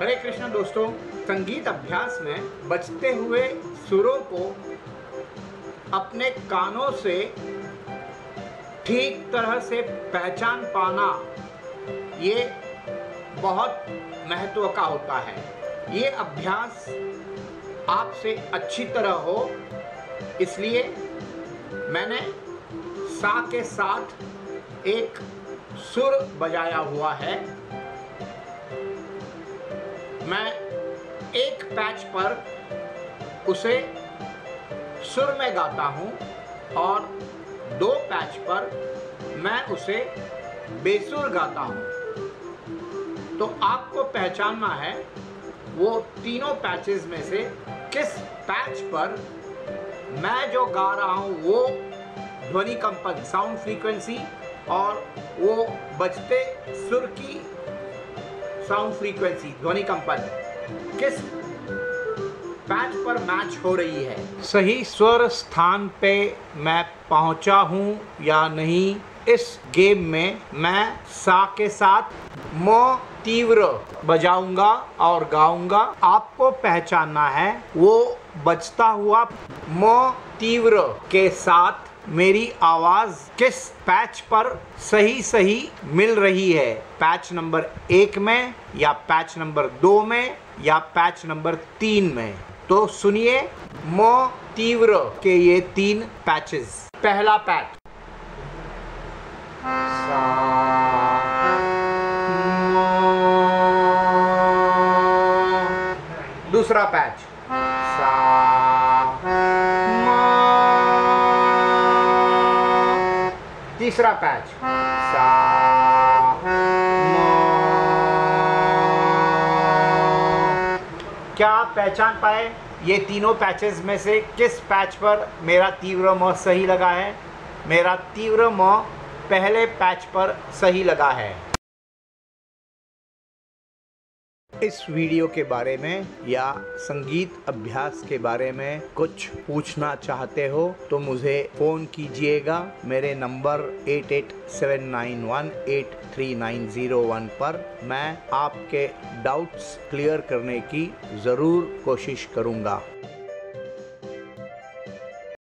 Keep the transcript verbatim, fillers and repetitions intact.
हरे कृष्ण दोस्तों, संगीत अभ्यास में बजते हुए सुरों को अपने कानों से ठीक तरह से पहचान पाना ये बहुत महत्व का होता है। ये अभ्यास आपसे अच्छी तरह हो, इसलिए मैंने सा के साथ एक सुर बजाया हुआ है। मैं एक पैच पर उसे सुर में गाता हूँ और दो पैच पर मैं उसे बेसुर गाता हूँ। तो आपको पहचानना है वो तीनों पैचेस में से किस पैच पर मैं जो गा रहा हूँ वो ध्वनि कंपन साउंड फ्रीक्वेंसी और वो बजते सुर की साउंड फ्रीक्वेंसी ध्वनि कंपन किस पैच पर मैच हो रही है। सही स्वर स्थान पे मैं पहुंचा हूं या नहीं, इस गेम में मैं सा के साथ म तीव्र बजाऊंगा और गाऊंगा। आपको पहचानना है वो बजता हुआ म तीव्र के साथ मेरी आवाज किस पैच पर सही सही मिल रही है, पैच नंबर एक में या पैच नंबर दो में या पैच नंबर तीन में। तो सुनिए म तीव्र के ये तीन पैचेस। पहला पैच सा, दूसरा पैच सा, तीसरा पैच सा, क्या आप पहचान पाए ये तीनों पैचेस में से किस पैच पर मेरा तीव्र म सही लगा है? मेरा तीव्र म पहले पैच पर सही लगा है। इस वीडियो के बारे में या संगीत अभ्यास के बारे में कुछ पूछना चाहते हो तो मुझे फ़ोन कीजिएगा। मेरे number eight eight seven nine one eight three nine zero one पर मैं आपके डाउट्स क्लियर करने की ज़रूर कोशिश करूँगा।